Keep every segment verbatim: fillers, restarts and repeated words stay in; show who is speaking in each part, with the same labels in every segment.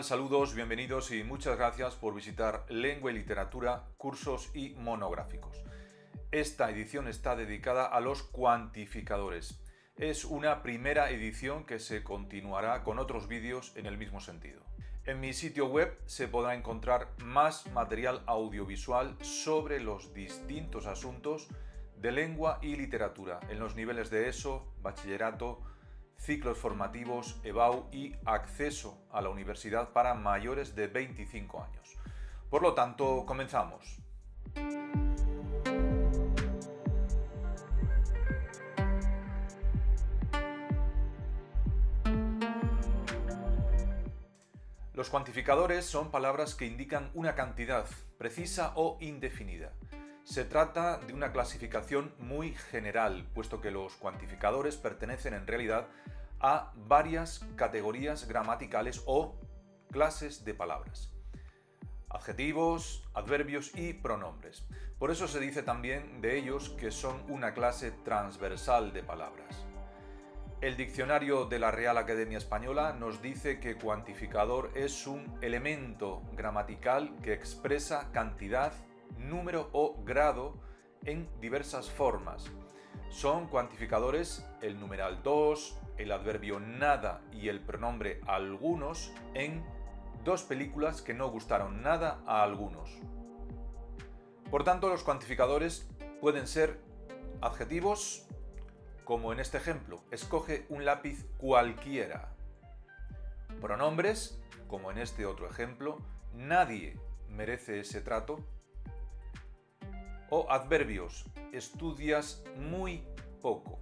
Speaker 1: Saludos, bienvenidos y muchas gracias por visitar Lengua y Literatura, cursos y monográficos. Esta edición está dedicada a los cuantificadores. Es una primera edición que se continuará con otros vídeos en el mismo sentido. En mi sitio web se podrá encontrar más material audiovisual sobre los distintos asuntos de lengua y literatura en los niveles de ESO, bachillerato, ciclos formativos, EBAU y acceso a la universidad para mayores de veinticinco años. Por lo tanto, comenzamos. Los cuantificadores son palabras que indican una cantidad precisa o indefinida. Se trata de una clasificación muy general, puesto que los cuantificadores pertenecen en realidad a varias categorías gramaticales o clases de palabras. Adjetivos, adverbios y pronombres. Por eso se dice también de ellos que son una clase transversal de palabras. El diccionario de la Real Academia Española nos dice que cuantificador es un elemento gramatical que expresa cantidad, número o grado en diversas formas. Son cuantificadores el numeral dos, el adverbio nada y el pronombre algunos en dos películas que no gustaron nada a algunos. Por tanto, los cuantificadores pueden ser adjetivos, como en este ejemplo, escoge un lápiz cualquiera. Pronombres, como en este otro ejemplo, nadie merece ese trato. O adverbios, estudias muy poco.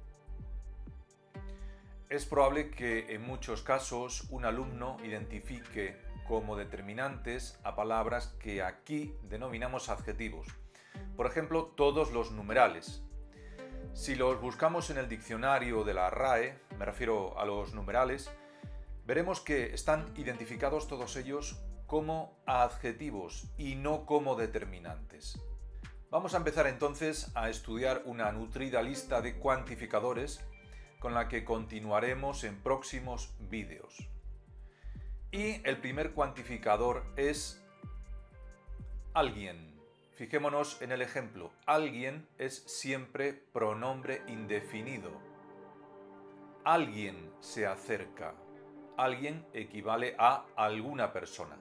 Speaker 1: Es probable que en muchos casos un alumno identifique como determinantes a palabras que aquí denominamos adjetivos. Por ejemplo, todos los numerales. Si los buscamos en el diccionario de la RAE, me refiero a los numerales, veremos que están identificados todos ellos como adjetivos y no como determinantes. Vamos a empezar entonces a estudiar una nutrida lista de cuantificadores con la que continuaremos en próximos vídeos. Y el primer cuantificador es alguien. Fijémonos en el ejemplo. Alguien es siempre pronombre indefinido. Alguien se acerca. Alguien equivale a alguna persona.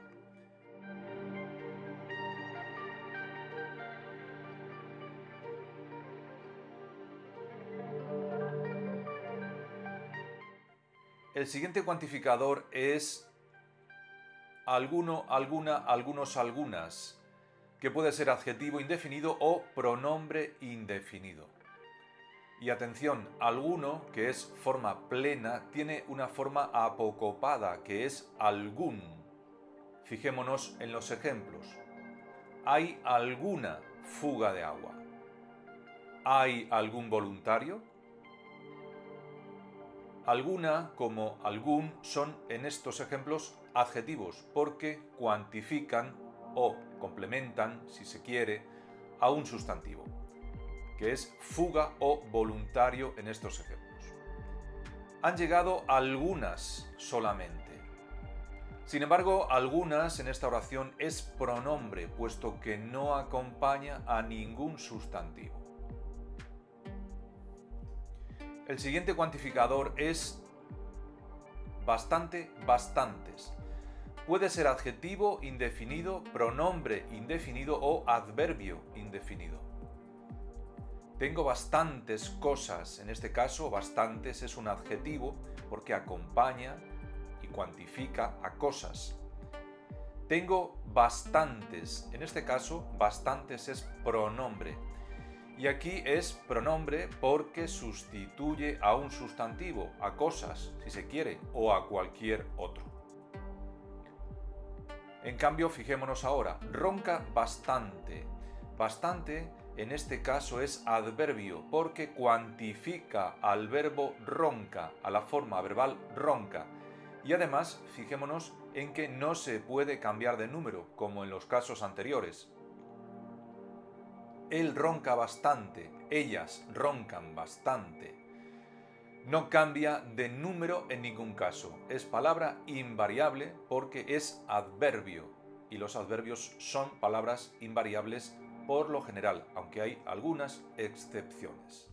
Speaker 1: El siguiente cuantificador es alguno, alguna, algunos, algunas, que puede ser adjetivo indefinido o pronombre indefinido. Y atención, alguno, que es forma plena, tiene una forma apocopada, que es algún. Fijémonos en los ejemplos. ¿Hay alguna fuga de agua? ¿Hay algún voluntario? Alguna, como algún, son en estos ejemplos adjetivos porque cuantifican o complementan, si se quiere, a un sustantivo, que es fuga o voluntario en estos ejemplos. Han llegado algunas solamente. Sin embargo, algunas en esta oración es pronombre, puesto que no acompaña a ningún sustantivo. El siguiente cuantificador es bastante, bastantes. Puede ser adjetivo indefinido, pronombre indefinido o adverbio indefinido. Tengo bastantes cosas. En este caso, bastantes es un adjetivo porque acompaña y cuantifica a cosas. Tengo bastantes. En este caso, bastantes es pronombre. Y aquí es pronombre porque sustituye a un sustantivo, a cosas, si se quiere, o a cualquier otro. En cambio, fijémonos ahora, ronca bastante. Bastante, en este caso, es adverbio porque cuantifica al verbo ronca, a la forma verbal ronca. Y además, fijémonos en que no se puede cambiar de número, como en los casos anteriores. Él ronca bastante, ellas roncan bastante. No cambia de número en ningún caso. Es palabra invariable porque es adverbio. Y los adverbios son palabras invariables por lo general, aunque hay algunas excepciones.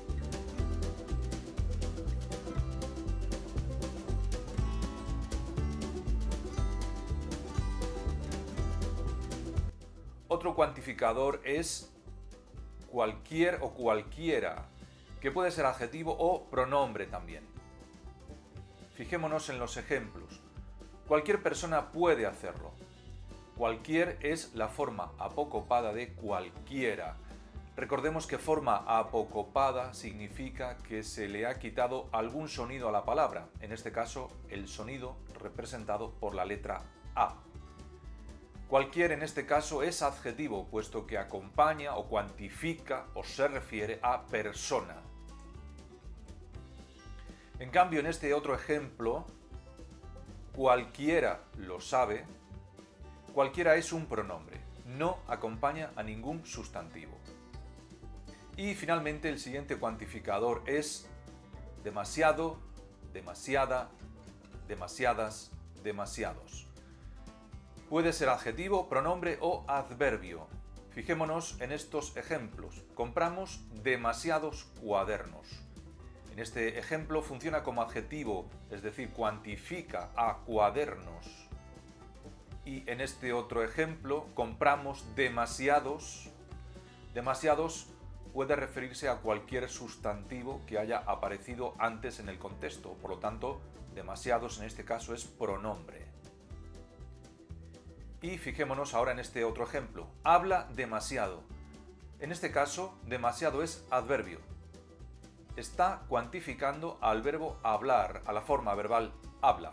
Speaker 1: Otro cuantificador es cualquier o cualquiera, que puede ser adjetivo o pronombre también. Fijémonos en los ejemplos. Cualquier persona puede hacerlo. Cualquier es la forma apocopada de cualquiera. Recordemos que forma apocopada significa que se le ha quitado algún sonido a la palabra, en este caso el sonido representado por la letra A. Cualquier en este caso es adjetivo, puesto que acompaña o cuantifica o se refiere a persona. En cambio, en este otro ejemplo, cualquiera lo sabe, cualquiera es un pronombre, no acompaña a ningún sustantivo. Y finalmente el siguiente cuantificador es demasiado, demasiada, demasiadas, demasiados. Puede ser adjetivo, pronombre o adverbio. Fijémonos en estos ejemplos. Compramos demasiados cuadernos. En este ejemplo funciona como adjetivo, es decir, cuantifica a cuadernos. Y en este otro ejemplo, compramos demasiados. Demasiados puede referirse a cualquier sustantivo que haya aparecido antes en el contexto. Por lo tanto, demasiados en este caso es pronombre. Y fijémonos ahora en este otro ejemplo. Habla demasiado. En este caso, demasiado es adverbio. Está cuantificando al verbo hablar, a la forma verbal habla.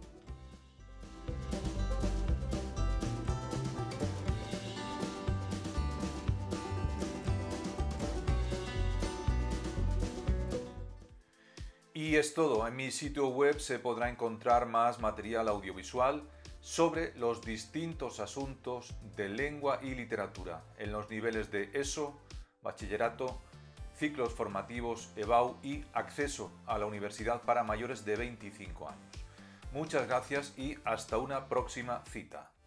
Speaker 1: Y es todo. En mi sitio web se podrá encontrar más material audiovisual sobre los distintos asuntos de lengua y literatura en los niveles de ESO, bachillerato, ciclos formativos, EBAU y acceso a la universidad para mayores de veinticinco años. Muchas gracias y hasta una próxima cita.